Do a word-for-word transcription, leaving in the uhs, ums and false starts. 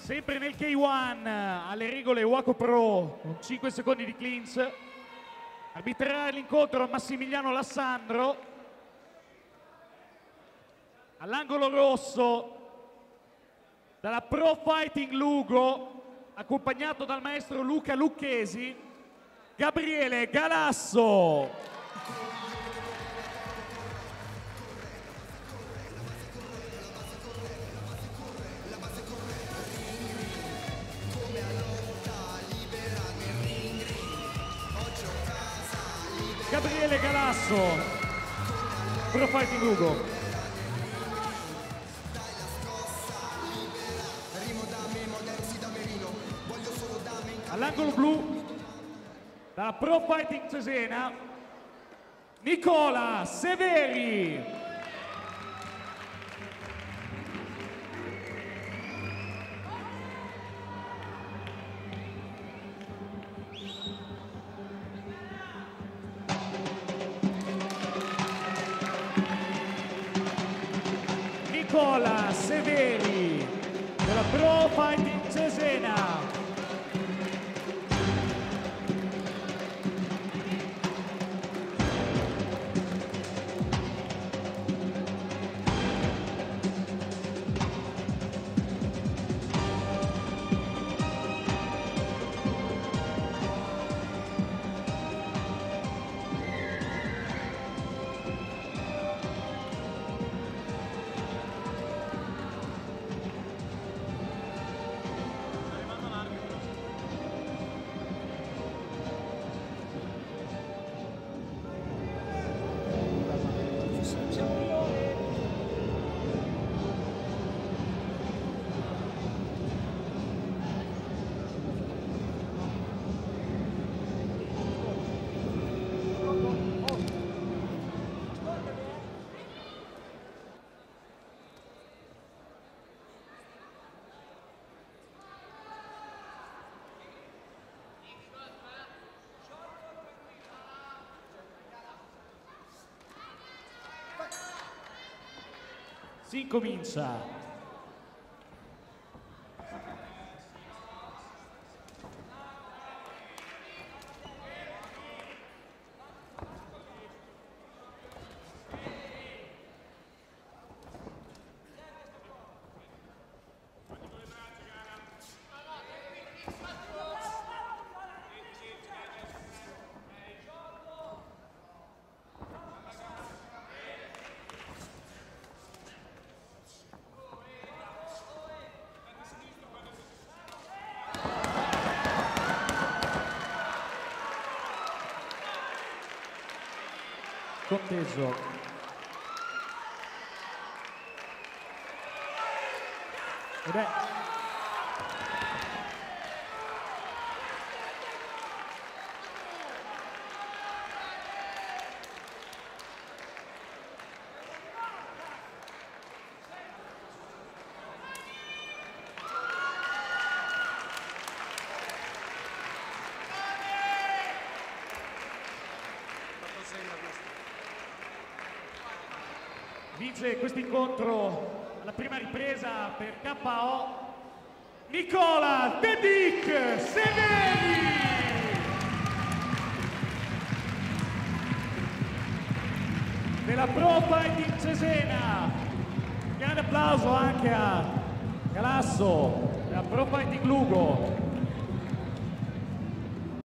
Sempre nel K uno, alle regole Waco Pro, con cinque secondi di clinch. Arbitrerà l'incontro Massimiliano Lassandro. All'angolo rosso, dalla Pro Fighting Lugo, accompagnato dal maestro Luca Lucchesi, Gabriele Galasso. Gabriele Galasso, Pro Fighting Lugo. All'angolo blu, dalla Pro Fighting Cesena, Nicola Severi. Nicola Severi della Pro Fighting Cesena. Si incomincia. Conteso. Ed è vince questo incontro alla prima ripresa per K O Nicola The Dick Severi. Della Pro Fighting Cesena. Grande applauso anche a Galasso della Pro